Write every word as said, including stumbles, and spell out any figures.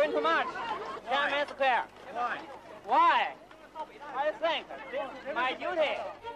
spend too much. ten minutes square. Why? Why? I think this is my duty.